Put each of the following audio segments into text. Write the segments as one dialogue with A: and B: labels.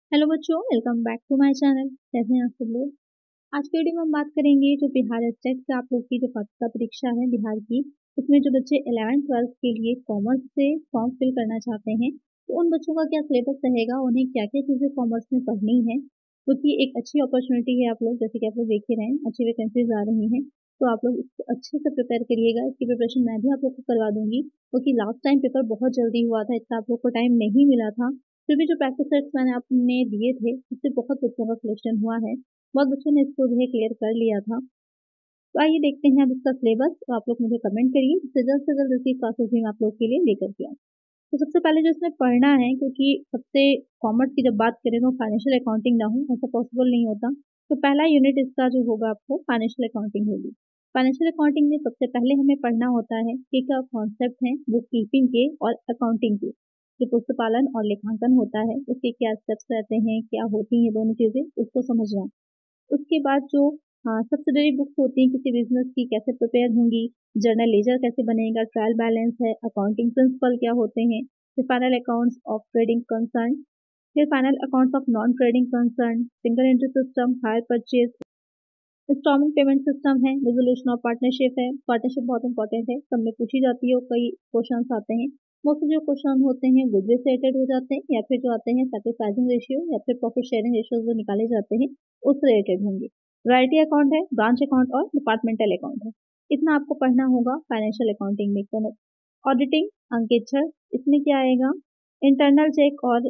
A: Hello बच्चों, welcome back to my channel. कैसे हैं आप सब लोग। आज की वीडियो में हम बात करेंगे जो बिहार स्टेट से आप लोग की जो पात्रता परीक्षा है बिहार की, उसमें जो बच्चे 11th-12th के लिए कॉमर्स से फॉर्म फिल करना चाहते हैं तो उन बच्चों का क्या सिलेबस रहेगा, उन्हें क्या क्या चीज़ें कॉमर्स में पढ़नी है, क्योंकि एक अच्छी अपॉर्चुनिटी है। आप लोग जैसे कि आप लोग देख ही रहे हैं, अच्छी वैकेंसीज आ रही हैं, तो आप लोग इसको अच्छे से प्रिपेयर करिएगा। इसकी प्रिपरेशन मैं भी आप लोग को करवा दूंगी, क्योंकि लास्ट टाइम पेपर बहुत जल्दी हुआ था, इतना आप लोग को टाइम नहीं मिला था। फिर भी जो प्रैक्टिस सेट्स मैंने आपने दिए थे उससे बहुत बच्चों का सिलेक्शन हुआ है, बहुत बच्चों ने इसको जो है क्लियर कर लिया था। तो आइए देखते हैं अब इसका सिलेबस, तो आप लोग मुझे कमेंट करिए, जिससे जल्द से जल्द इसकी क्लासेस भी मैं आप लोग के लिए लेकर के आऊँ। तो सबसे पहले जो इसमें पढ़ना है, क्योंकि सबसे कॉमर्स की जब बात करें तो फाइनेंशियल अकाउंटिंग ना हो ऐसा पॉसिबल नहीं होता। तो पहला यूनिट इसका जो होगा आपको फाइनेंशियल अकाउंटिंग होगी। फाइनेंशियल अकाउंटिंग में सबसे पहले हमें पढ़ना होता है कि क्या कॉन्सेप्ट है बुक कीपिंग के और अकाउंटिंग के। जो पुस्तपालन और लेखांकन होता है उसके क्या स्टेप्स रहते हैं, क्या होती हैं दोनों चीज़ें, उसको समझना। उसके बाद जो सब्सिडरी बुक्स होती हैं किसी बिजनेस की, कैसे प्रिपेयर होंगी, जर्नल लेजर कैसे बनेगा, ट्रायल बैलेंस है, अकाउंटिंग प्रिंसिपल क्या होते हैं, फिर final accounts of trading concern, फिर final accounts of non trading concern, single entry system, hire purchase, installment payment system है, रेजोल्यूशन ऑफ पार्टनरशिप है। पार्टनरशिप बहुत इंपॉर्टेंट है, सब में पूछी जाती है और कई क्वेश्चन आते हैं। मोस्टली जो क्वेश्चन होते हैं गुडविल से रिलेटेड हो जाते हैं, या फिर जो आते हैं सैक्रिफाइसिंग रेशियो या फिर प्रॉफिट शेयरिंग रेशियो जो निकाले जाते हैं उससे रिलेटेड होंगे। रॉयल्टी अकाउंट है, ब्रांच अकाउंट और डिपार्टमेंटल अकाउंट है। इतना आपको पढ़ना होगा फाइनेंशियल अकाउंटिंग में। ऑडिटिंग अंकित 6, इसमें क्या आएगा, इंटरनल चेक और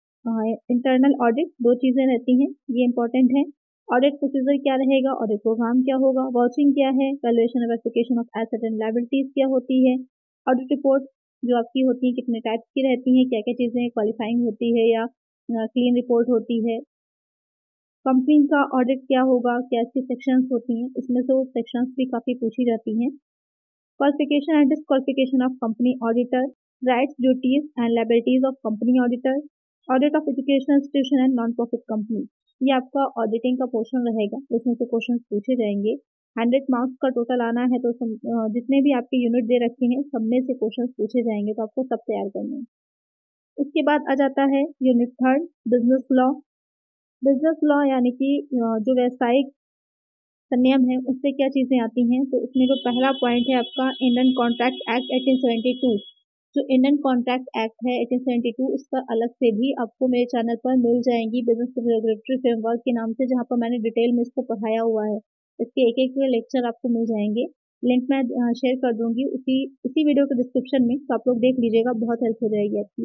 A: इंटरनल ऑडिट, दो चीज़ें रहती हैं, ये इंपॉर्टेंट है। ऑडिट प्रोसीजर क्या रहेगा, ऑडिट प्रोग्राम क्या होगा, वाउचिंग क्या है, वैल्यूएशन और verification of asset and liabilities क्या होती है, ऑडिट रिपोर्ट जो आपकी होती है कितने टाइप्स की रहती हैं, क्या क्या चीज़ें क्वालिफाइंग होती है या क्लीन रिपोर्ट होती है। कंपनी का ऑडिट क्या होगा, क्या इसकी सेक्शंस होती हैं, इसमें से वो सेक्शंस भी काफ़ी पूछी जाती हैं। Qualification and disqualification of company auditor, rights duties and liabilities of company auditor, audit of educational institution and non profit company. ये आपका ऑडिटिंग का पोर्शन रहेगा, इसमें से क्वेश्चन पूछे जाएंगे। 100 मार्क्स का टोटल आना है, तो जितने भी आपके यूनिट दे रखे हैं सब में से क्वेश्चन पूछे जाएंगे, तो आपको सब तैयार करने हैं। उसके बाद आ जाता है unit 3 business law. Business law यानी कि जो व्यवसायिक नियम है उससे क्या चीज़ें आती हैं, तो इसमें जो पहला पॉइंट है आपका इंडियन कॉन्ट्रैक्ट एक्ट 1872। जो इंडियन कॉन्ट्रैक्ट एक्ट है 1872, उसका अलग से भी आपको मेरे चैनल पर मिल जाएंगी बिजनेस रेगुलेटरी फ्रेमवर्क के नाम से, जहाँ पर मैंने डिटेल में इसको पढ़ाया हुआ है। इसके एक एक लेक्चर आपको मिल जाएंगे, लिंक मैं शेयर कर दूंगी उसी वीडियो के डिस्क्रिप्शन में, तो आप लोग देख लीजिएगा, बहुत हेल्प हो जाएगी आपकी।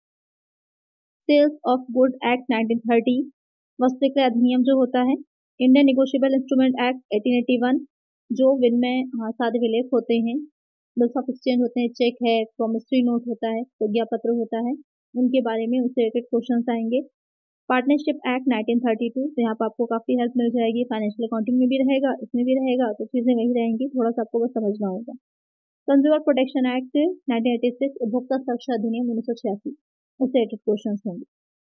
A: सेल्स ऑफ गुड एक्ट 1930, वस्तु विक्रय अधिनियम जो होता है। इंडियन निगोशिएबल इंस्ट्रूमेंट एक्ट 1881, जो विनिमय साधे विलेख होते हैं, बिल्स ऑफ एक्सचेंज होते हैं, चेक है, प्रॉमिसरी नोट होता है, प्रतिज्ञा पत्र होता है, उनके बारे में उससे रिलेटेड क्वेश्चन आएंगे। पार्टनरशिप एक्ट 1932, तो यहाँ पर आपको काफ़ी हेल्प मिल जाएगी, फाइनेंशियल अकाउंटिंग में भी रहेगा, इसमें भी रहेगा, तो चीज़ें वही रहेंगी, थोड़ा सा आपको बस समझना होगा। कंज्यूमर प्रोटेक्शन एक्ट 1986, उपभोक्ता सुरक्षा अधिनियम 1986, उससे रिलेटेड क्वेश्चन होंगे।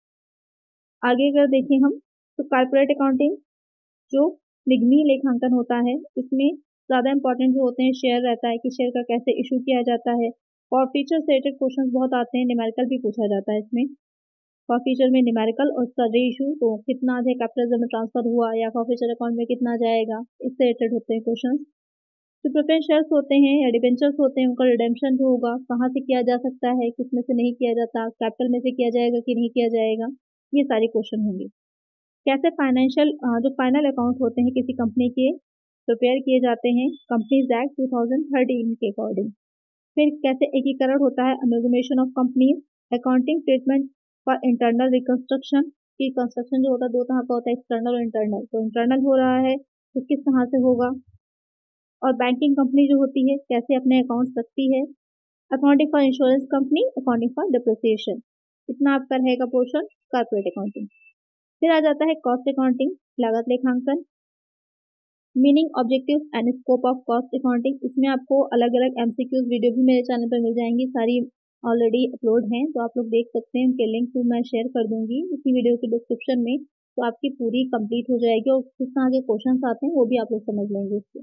A: आगे अगर देखें हम, तो कारपोरेट अकाउंटिंग जो निगमीय लेखांकन होता है, इसमें ज़्यादा इंपॉर्टेंट जो होते हैं शेयर रहता है कि शेयर का कैसे इशू किया जाता है। और फीचर से रिलेटेड क्वेश्चन बहुत आते हैं, न्यूमेरिकल भी पूछा जाता है इसमें। फॉर फीचर में न्यूमेरिकल और उसका रे इशू, तो कितना जो कैपिटल में ट्रांसफर हुआ या फॉर फीचर अकाउंट में कितना जाएगा, इससे रिलेटेड होते हैं क्वेश्चन। जो प्रेफरेंस शेयर्स होते हैं या डिबेंचर्स होते हैं, उनका रिडेम्पशन जो होगा कहाँ से किया जा सकता है, किसमें से नहीं किया जाता, कैपिटल में से किया जाएगा कि नहीं किया जाएगा, ये सारे क्वेश्चन होंगे। कैसे फाइनेंशियल जो फाइनल अकाउंट होते हैं किसी कंपनी के प्रिपेयर किए जाते हैं कंपनीज एक्ट 2013 के अकॉर्डिंग। फिर कैसे एकीकरण होता है, amalgamation of companies, accounting treatment for internal reconstruction, की कंस्ट्रक्शन जो होता है दो तरह का होता है, एक्सटर्नल और इंटरनल, तो इंटरनल हो रहा है तो किस तरह से होगा। और बैंकिंग कंपनी जो होती है कैसे अपने अकाउंट्स रखती है। Accounting for insurance company, accounting for depreciation, इतना आपका रहेगा पोर्शन कॉर्पोरेट अकाउंटिंग। फिर आ जाता है कॉस्ट अकाउंटिंग, लागत लेखांकन। Meaning, objectives and scope of cost accounting, इसमें आपको अलग अलग एमसीक्यूज वीडियो भी मेरे चैनल पर मिल जाएंगी, सारी ऑलरेडी अपलोड हैं, तो आप लोग देख सकते हैं, उनके लिंक भी मैं शेयर कर दूंगी इसी वीडियो के डिस्क्रिप्शन में, तो आपकी पूरी कंप्लीट हो जाएगी और किस तरह के क्वेश्चन आते हैं वो भी आप लोग समझ लेंगे इससे।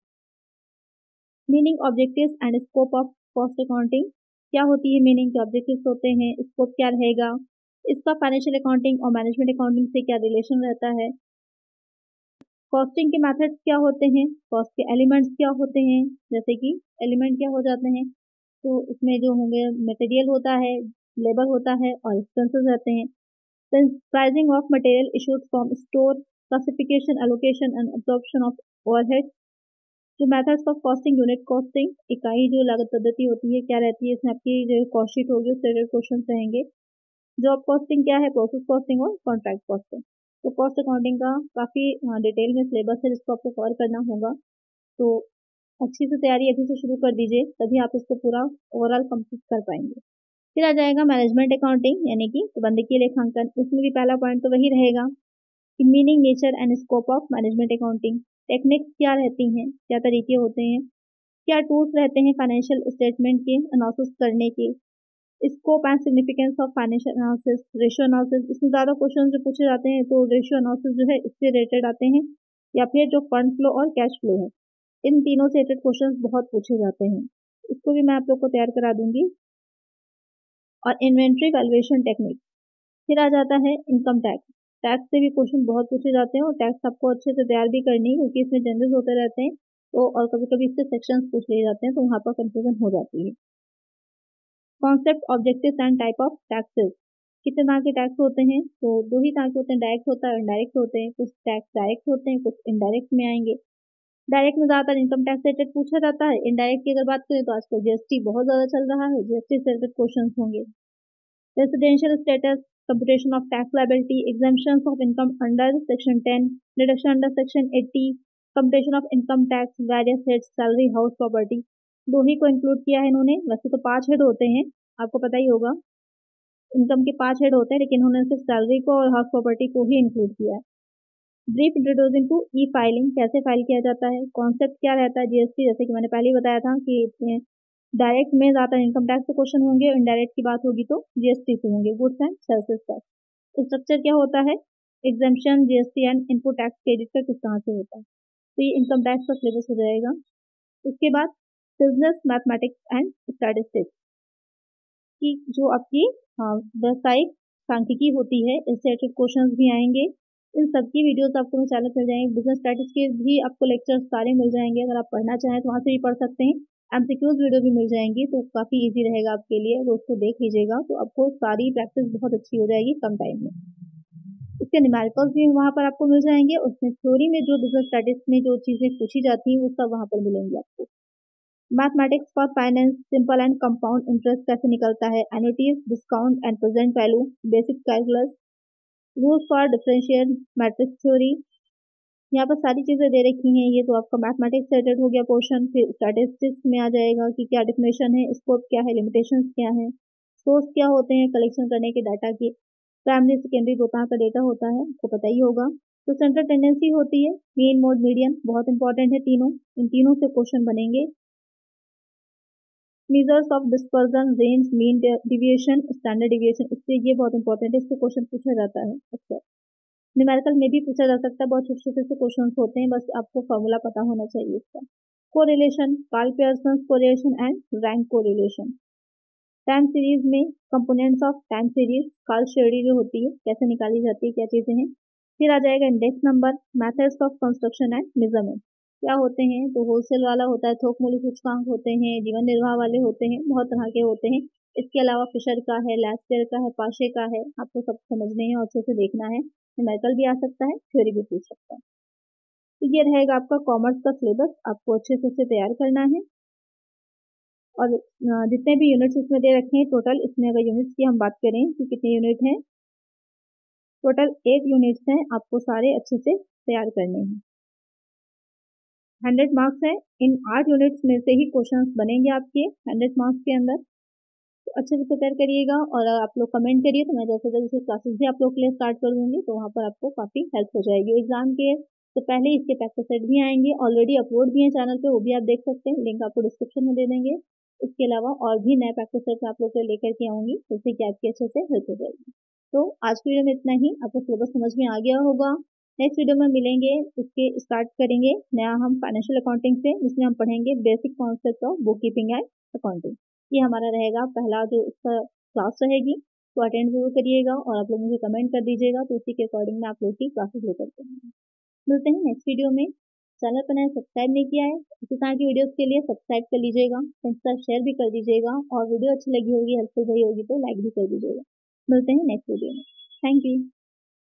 A: Meaning, objectives and scope of cost accounting, क्या होती है मीनिंग, क्या ऑब्जेक्टिव्स होते हैं, स्कोप क्या रहेगा, इसका फाइनेंशियल अकाउंटिंग और मैनेजमेंट अकाउंटिंग से क्या रिलेशन रहता है, कॉस्टिंग के मेथड्स क्या होते हैं, कॉस्ट के एलिमेंट्स क्या होते हैं, जैसे कि एलिमेंट क्या हो जाते हैं, तो इसमें जो होंगे मटेरियल होता है, लेबर होता है और एक्सपेंसेस रहते हैं। Then pricing of material issued from store, classification, allocation and absorption of overheads. जो methods of costing, unit costing, इकाई जो लागत पद्धति होती है क्या रहती है, इसमें आपकी जो कॉस्ट शीट होगी उससे रिलेटेड क्वेश्चन रहेंगे। जॉब कॉस्टिंग क्या है, प्रोसेस कॉस्टिंग और कॉन्ट्रैक्ट कॉस्टिंग। तो कॉस्ट अकाउंटिंग का काफ़ी डिटेल में सिलेबस है जिसको आपको कवर करना होगा, तो अच्छी से तैयारी अभी से शुरू कर दीजिए, तभी आप इसको पूरा ओवरऑल कंप्लीट कर पाएंगे। फिर आ जाएगा मैनेजमेंट अकाउंटिंग यानी कि प्रबंधकीय लेखांकन। इसमें भी पहला पॉइंट तो वही रहेगा कि meaning, nature and scope of management accounting. Techniques क्या रहती हैं, क्या तरीके होते हैं, क्या टूल्स रहते हैं फाइनेंशियल स्टेटमेंट के एनालिसिस करने के, scope and significance of financial analysis, ratio analysis. इसमें ज़्यादा क्वेश्चन जो पूछे जाते हैं तो रेशियो एनालिसिस जो है इससे रिलेटेड आते हैं, या फिर जो फंड फ्लो और कैश फ्लो है, इन तीनों से रिलेटेड क्वेश्चन बहुत पूछे जाते हैं। इसको भी मैं आप लोग को तैयार करा दूंगी। और इन्वेंट्री वैल्यूएशन टेक्निक्स। फिर आ जाता है इनकम टैक्स। टैक्स से भी क्वेश्चन बहुत पूछे जाते हैं और टैक्स आपको अच्छे से तैयार भी करनी है क्योंकि इसमें चेंजेस होते रहते हैं, तो और कभी कभी इसके सेक्शंस पूछ लिए जाते हैं तो वहाँ पर कंफ्यूजन हो जाती है। Concept, objectives and type of taxes. कितने तरह के टैक्स होते हैं, तो दो ही तरह के होते हैं, डायरेक्ट होता है, इनडायरेक्ट होते हैं। कुछ टैक्स डायरेक्ट होते हैं, कुछ इनडायरेक्ट में आएंगे। डायरेक्ट में ज़्यादातर इनकम टैक्स से रिलेटेड पूछा जाता है। इनडायरेक्ट की अगर बात करें तो आजकल जीएसटी बहुत ज़्यादा चल रहा है, जीएसटी से रिलेटेड क्वेश्चन होंगे। Residential status, computation of tax liability, exemptions of income under section 10, deduction under section 80, computation of income tax, various heads, salary, house property। दो ही को इंक्लूड किया है इन्होंने, वैसे तो 5 हेड होते हैं, आपको पता ही होगा इनकम के 5 हेड होते हैं, लेकिन उन्होंने सिर्फ सैलरी को और हाउस प्रॉपर्टी को ही इंक्लूड किया है। Brief introducing to e filing, कैसे फाइल किया जाता है, कॉन्सेप्ट क्या रहता है जीएसटी, जैसे कि मैंने पहले ही बताया था कि डायरेक्ट में ज़्यादा इनकम टैक्स से क्वेश्चन होंगे, इनडायरेक्ट की बात होगी तो जीएसटी से होंगे, goods and services tax. Structure क्या होता है, exemption, GST and input tax credit का किस तरह से होता है, तो ये इनकम टैक्स का सिलेबस हो जाएगा। उसके बाद बिजनेस मैथमेटिक्स एंड स्टैटिस्टिक्स की जो आपकी व्यावसायिक सांख्यिकी होती है, इससे रिलेटेड क्वेश्चन भी आएंगे। इन सब की वीडियोस आपको मेरे चैनल मिल जाएंगे। बिजनेस स्टैटिस्टिक्स के भी आपको लेक्चर्स सारे मिल जाएंगे, अगर आप पढ़ना चाहें तो वहाँ से भी पढ़ सकते हैं। एमसीक्यूज वीडियो भी मिल जाएंगी, तो काफ़ी इजी रहेगा आपके लिए, तो उसको देख लीजिएगा तो आपको सारी प्रैक्टिस बहुत अच्छी हो जाएगी कम टाइम में। इसके न्यूमेरिकल्स भी वहाँ पर आपको मिल जाएंगे, उसमें थ्योरी में जो बिजनेस स्टैटिस्टिक्स में जो चीज़ें पूछी जाती हैं वो सब वहाँ पर मिलेंगी आपको। Mathematics for finance, simple and compound interest कैसे निकलता है, annuities, discount and present value, basic calculus, rules for differential matrix theory. यहाँ पर सारी चीज़ें दे रखी हैं, ये तो आपका मैथमेटिक्स से रिलेटेड हो गया पोर्शन। फिर स्टैटिस्टिक्स में आ जाएगा कि क्या डेफिनेशन है, स्कोप क्या है, लिमिटेशंस क्या है, सोर्स क्या होते हैं कलेक्शन करने के डाटा की, प्राइमरी सेकेंडरी दो तरह का डेटा होता है, आपको पता ही होगा। तो सेंट्रल टेंडेंसी होती है, मीन मोड मीडियन, बहुत इंपॉर्टेंट है तीनों, इन तीनों से क्वेश्चन बनेंगे। Measures of dispersion, range, mean deviation, standard deviation, इससे ये बहुत इंपॉर्टेंट है, इससे क्वेश्चन पूछा जाता है अक्सर। न्यूमेरिकल में भी पूछा जा सकता है, बहुत छोटे छोटे से क्वेश्चन होते हैं, बस आपको फॉर्मूला पता होना चाहिए इसका। Correlation, Karl Pearson correlation and rank correlation. Time series में components of time series, Karl श्रेणी जो होती है कैसे निकाली जाती है, क्या चीज़ें हैं। फिर आ जाएगा index number, methods of construction and measurement क्या होते हैं, तो होलसेल वाला होता है, थोक मूल्य सूचकांक होते हैं, जीवन निर्वाह वाले होते हैं, बहुत तरह के होते हैं। इसके अलावा फिशर का है, लास्टर का है, पाशे का है, आपको सब समझने हैं और अच्छे से देखना है। न्यूमेरिकल भी आ सकता है, थ्योरी भी पूछ सकता है। तो ये रहेगा आपका कॉमर्स का सिलेबस, आपको अच्छे से इसे तैयार करना है। और जितने भी यूनिट्स इसमें दे रखे हैं टोटल, इसमें अगर यूनिट्स की हम बात करें तो कितने यूनिट हैं, टोटल 8 यूनिट्स हैं, आपको सारे अच्छे से तैयार करने हैं। 100 मार्क्स है, इन 8 यूनिट्स में से ही क्वेश्चंस बनेंगे आपके 100 मार्क्स के अंदर, तो अच्छे से प्रिपेयर करिएगा। और आप लोग कमेंट करिए तो मैं जैसे जैसे क्लासेस भी आप लोग के लिए स्टार्ट कर दूंगी, तो वहाँ पर आपको काफ़ी हेल्प हो जाएगी। एग्जाम के तो पहले इसके प्रैक्टिस सेट भी आएंगे, ऑलरेडी अपलोड भी हैं चैनल पे, वो भी आप देख सकते हैं, लिंक आपको डिस्क्रिप्शन में दे देंगे। इसके अलावा और भी नए प्रैक्टिस सेट आप लोग लेकर के आऊँगी, जिससे कि आपकी अच्छे से हेल्प हो जाएगी। तो आज की वीडियो में इतना ही, आपको सिलेबस समझ में आ गया होगा। नेक्स्ट वीडियो में मिलेंगे, उसके स्टार्ट करेंगे नया हम फाइनेंशियल अकाउंटिंग से, जिसमें हम पढ़ेंगे basic concept of book keeping and accounting. ये हमारा रहेगा पहला जो इसका क्लास रहेगी। तो अटेंड जरूर करिएगा और आप लोग मुझे कमेंट कर दीजिएगा, तो उसी के अकॉर्डिंग मैं आप लोग की क्लासेस लेकर के आऊंगी। मिलते हैं नेक्स्ट वीडियो में। चैनल पर नया सब्सक्राइब नहीं किया है, इसी तरह की वीडियोस के लिए सब्सक्राइब कर लीजिएगा, फ्रेंड्स के साथ शेयर भी कर दीजिएगा, और वीडियो अच्छी लगी होगी, हेल्पफुल रही होगी तो लाइक भी कर दीजिएगा। मिलते हैं नेक्स्ट वीडियो में। Thank you.